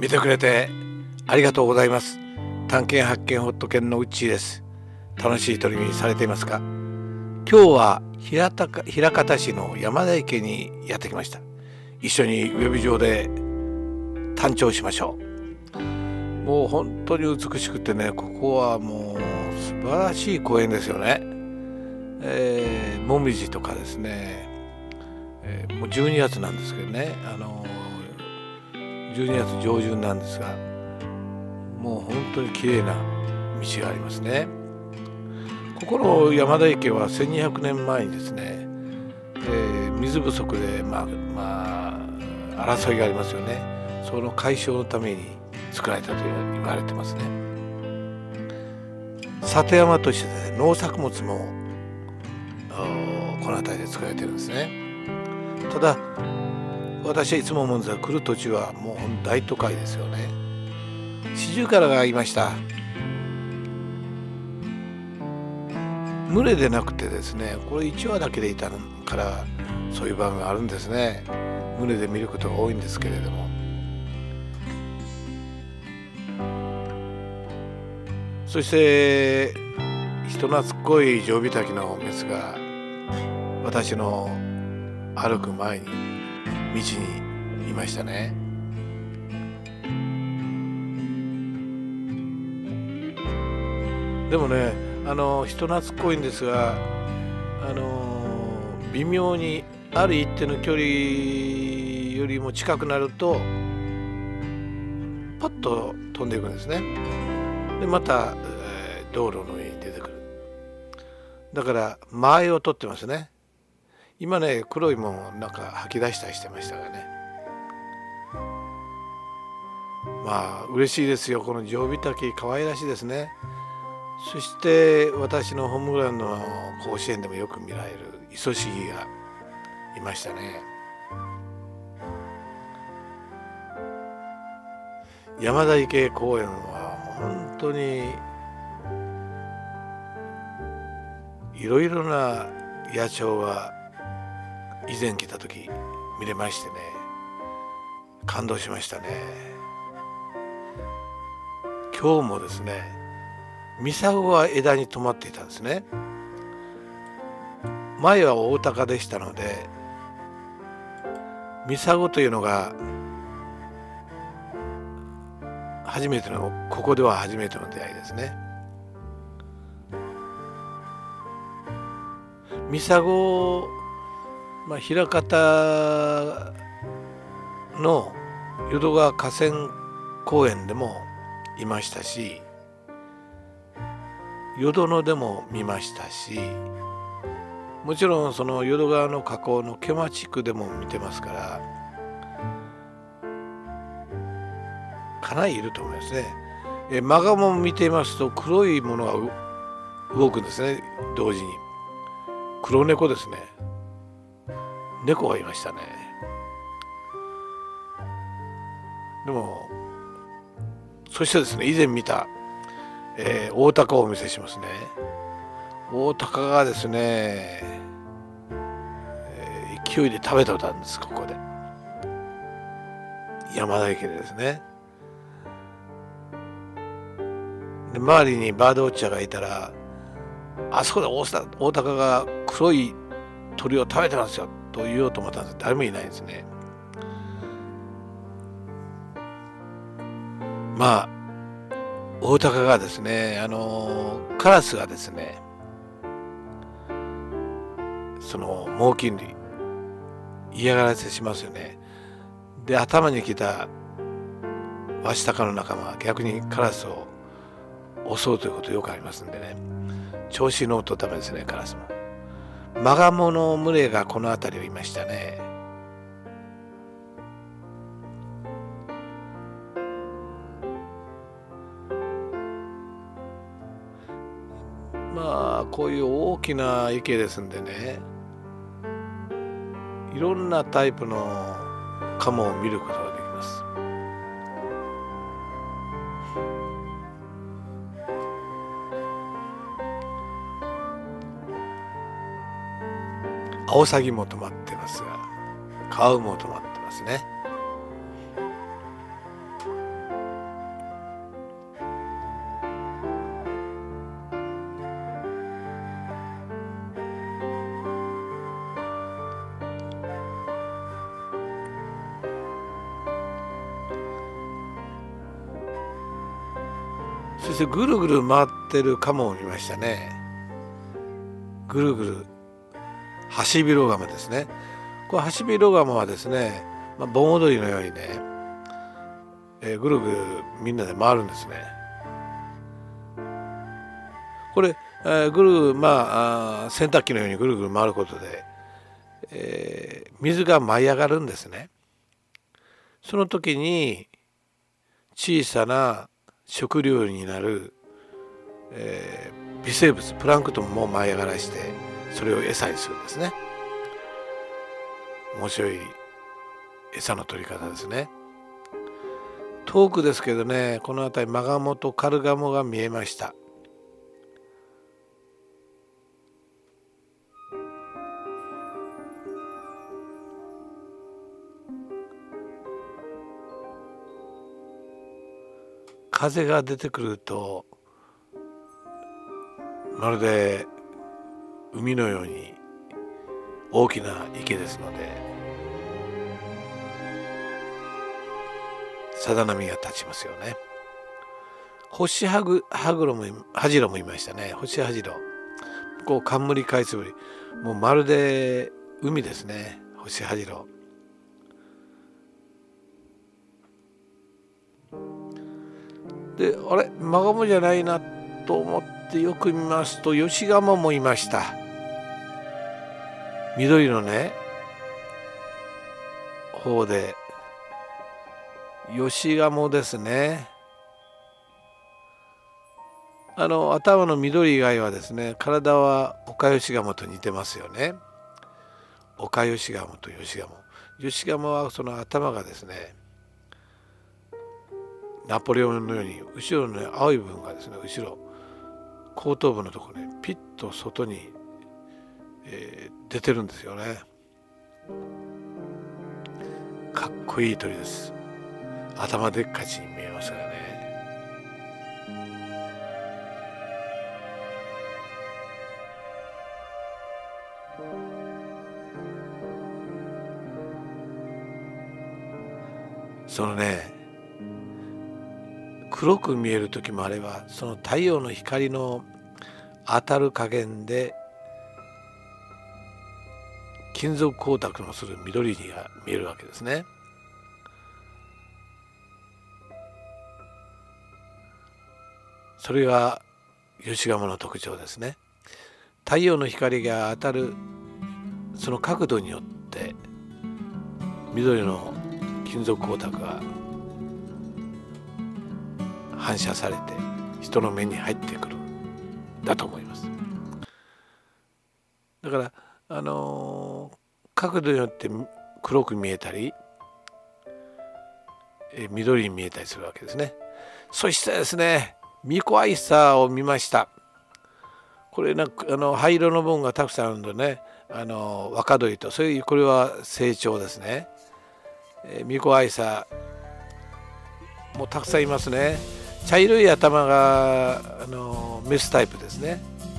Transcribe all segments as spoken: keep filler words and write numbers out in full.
見てくれてありがとうございます。探検発見ホット犬のうっちーです。楽しい取り組みされていますか？今日は平高枚方市の山田池にやってきました。一緒にウェブ上で探聴しましょう。もう本当に美しくてね、ここはもう素晴らしい公園ですよね。えー、もみじとかですね、えー、もうじゅうにがつなんですけどね、あのー、じゅうにがつ上旬なんですが、もう本当に綺麗な道がありますね。ここの山田池はせんにひゃくねんまえにですね、えー、水不足でまあまあ争いがありますよね。その解消のために作られたと言われてますね。里山として、ね、農作物もこの辺りで作られてるんですね。ただ私はいつも思うんですが、来る途中はもう大都会ですよね。シジュウカラがいました。群れでなくてですね、これいちわだけでいたからそういう場面があるんですね。群れで見ることが多いんですけれども、そして人懐っこいジョウビタキのメスが私の歩く前に道にいましたね。でもね、あの人懐っこいんですが、あの微妙にある一定の距離よりも近くなるとパッと飛んでいくんですね。でまた、えー、道路の上に出てくる。だから間合いを取ってますね。今ね、黒いもんをなんか吐き出したりしてましたがね。まあ嬉しいですよ。このジョウビタキ可愛らしいですね。そして私のホームグラウンドの甲子園でもよく見られるイソシギがいましたね。山田池公園は本当にいろいろな野鳥が以前来た時見れましてね、感動しましたね。今日もですね、ミサゴが枝に止まっていたんですね。前はオオタカでしたので、ミサゴというのが初めての、ここでは初めての出会いですね。ミサゴ、まあ、枚方の淀川河川公園でもいましたし、淀野でも見ましたし、もちろんその淀川の河口の毛間地区でも見てますから、かなりいると思いますね。えマガモを見ていますと、黒いものが動くんですね。同時に黒猫ですね。猫がいましたね。でもそしてですね、以前見たえー、オオタカをお見せしますね。オオタカがですね、えー、勢いで食べてたんです。ここで山田池でですね。で周りにバードウォッチャーがいたら、あそこでオオタカが黒い鳥を食べてますよと言おうと思ったんですが、誰もいないんですね。まあオオタカがですね、あのカラスがですね、その猛禽類嫌がらせしますよね。で頭に来たワシタカの仲間は逆にカラスを襲うということよくありますんでね、調子乗るとダメですね。カラスもマガモの群れがこの辺りをいましたね。まあこういう大きな池ですんでね、いろんなタイプのカモを見ることができます。アオサギも止まってますが、カウも止まってますね。 そしてぐるぐる回ってるカモを見ましたね。ぐるぐるハシビロガマですね。これハシビロガマはですね、まあ、盆踊りのようにね、えー、ぐるぐるみんなで回るんですね。これ、えー、ぐるまああ洗濯機のようにぐるぐる回ることで、えー、水が舞い上がるんですね。その時に小さな食料になる、えー、微生物プランクトンも舞い上がらしてそれを餌にするんですね。面白い餌の取り方ですね。遠くですけどね、この辺りマガモとカルガモが見えました。風が出てくるとまるで海のように大きな池ですのでさざ波が立ちますよね。ホシハグハグロもハジロもいましたね。ホシハジロ、こう冠カイツブリ、もうまるで海ですね。ホシハジロ。で、あれマガモじゃないなと思ってよく見ますとヨシガモもいました。緑のね方でヨシガモですね。あの頭の緑以外はですね、体はオカヨシガモと似てますよね。オカヨシガモとヨシガモ。ヨシガモはその頭がですね、ナポレオンのように後ろの、ね、青い部分がですね、後ろ後頭部のところにピッと外に、えー、出てるんですよね。かっこいい鳥です。頭でっかちに見えますからね。そのね、黒く見える時もあれば、その太陽の光の当たる加減で金属光沢のする緑が見えるわけですね。それがヨシガモの特徴ですね。太陽の光が当たるその角度によって緑の金属光沢が反射されて人の目に入ってくるだと思います。だからあのー、角度によって黒く見えたりえ緑に見えたりするわけですね。そしてですね、ミコアイサーを見ました。これなんかあの灰色の部分がたくさんあるのでね、あの若鳥とそういうこれは成長ですね。えー、ミコアイサーもうたくさんいますね。茶色い頭があのメスタイプですね。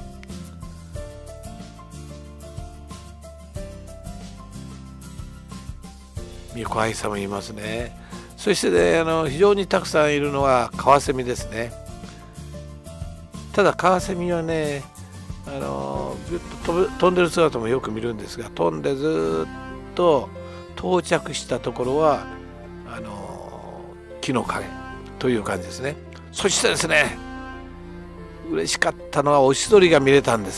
ミコアイサーもいますね。そしてね、あの非常にたくさんいるのはカワセミですね。ただカワセミはね、あのぐっと飛ぶ飛んでる姿もよく見るんですが、飛んでずっと到着したところはあの木の陰という感じですね。そしてですね、嬉しかったのはオシドリが見れたんです。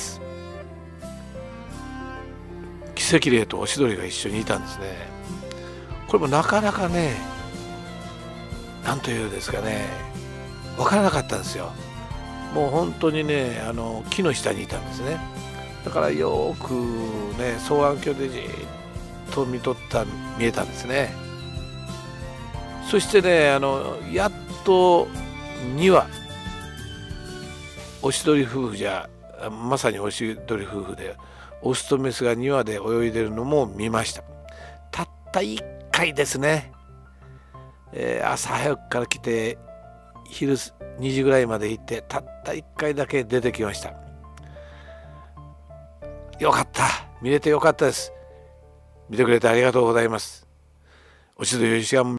キセキレイとオシドリが一緒にいたんですね。これもなかなかね、なんというですかね、分からなかったんですよ。もう本当にね、あの木の下にいたんですね。だからよくね、双眼鏡でじっと見とった見えたんですね。そしてね、あのやっとにわオシドリ夫婦じゃまさにオシドリ夫婦でオスとメスがにわで泳いでるのも見ました。たったいっかいですね。えー、朝早くから来て昼にじぐらいまで行ってたったいっかいだけ出てきました。よかった、見れてよかったです。見てくれてありがとうございます。おしどよしが